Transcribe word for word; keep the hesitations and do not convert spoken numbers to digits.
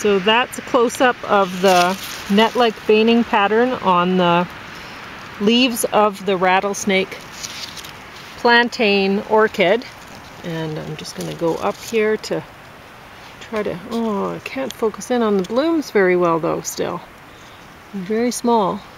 So that's a close-up of the net-like veining pattern on the leaves of the Rattlesnake Plantain Orchid. And I'm just going to go up here to try to, oh, I can't focus in on the blooms very well though still. They're very small.